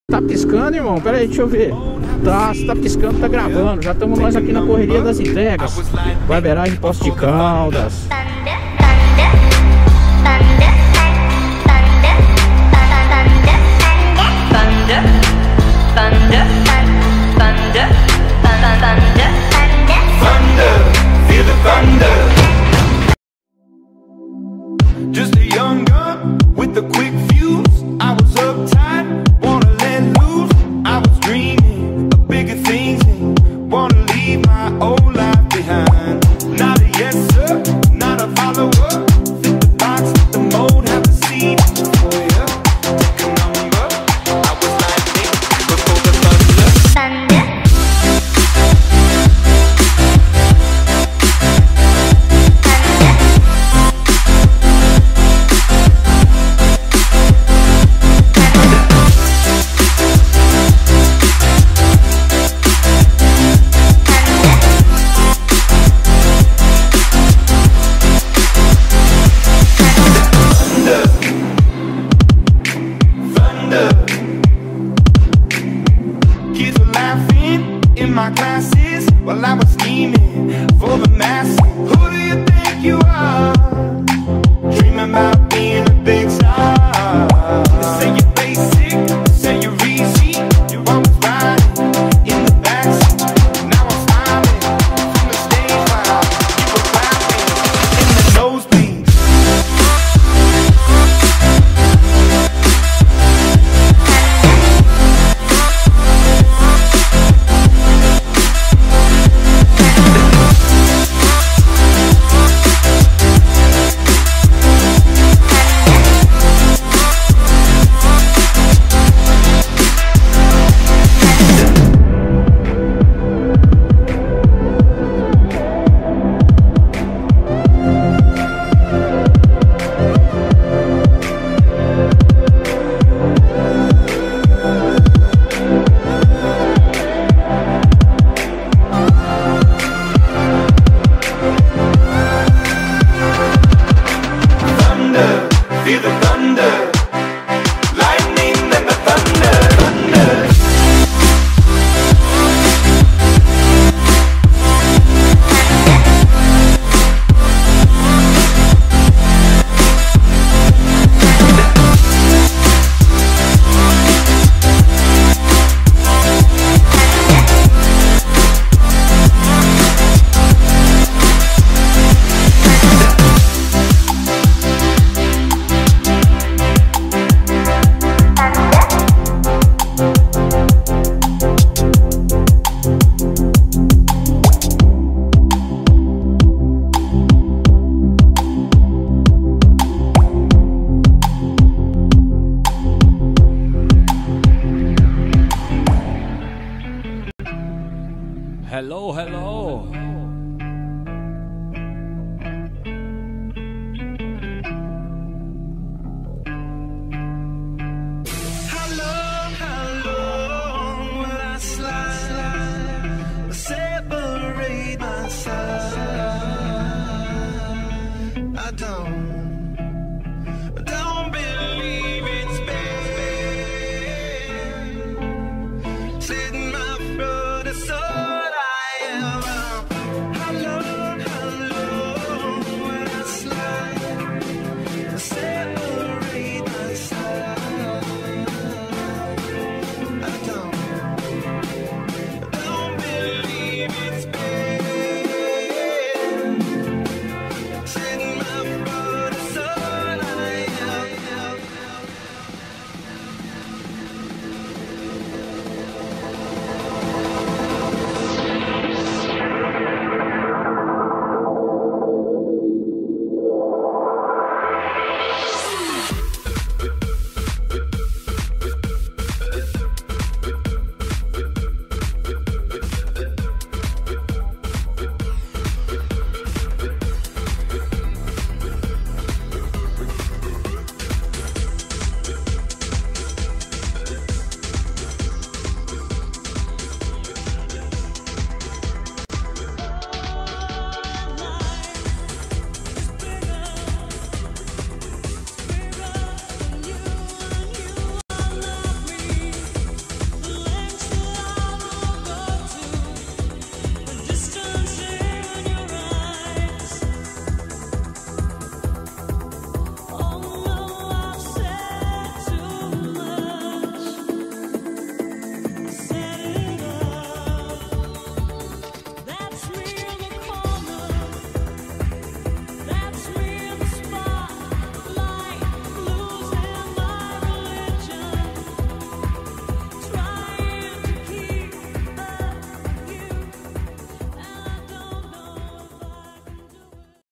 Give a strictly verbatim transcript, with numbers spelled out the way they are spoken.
Tá piscando, irmão? Pera aí, deixa eu ver. Tá, se tá piscando, tá gravando. Já estamos nós aqui na correria das entregas. Barbeiragem Pocos De Caldas. Just a young gun with a quick fuse. I was uptight, wanna let loose. I was dreaming of bigger things and wanna leave my old life behind. Not a yes sir, not a follower. Fit the box, fit the mold, have a seat for ya. Take a number. I was lightning before the thunder. Thunder. Kids were laughing in my classes while I was scheming for the masses. Who do you think you are? Dreaming about being a big star. They say you're basic, they say you're easy. You're always riding in the backseat. Now I'm smiling from the stage while you were clapping in the nosebleeds. Feel the thunder, lightning and the thunder, thunder. Hello, hello.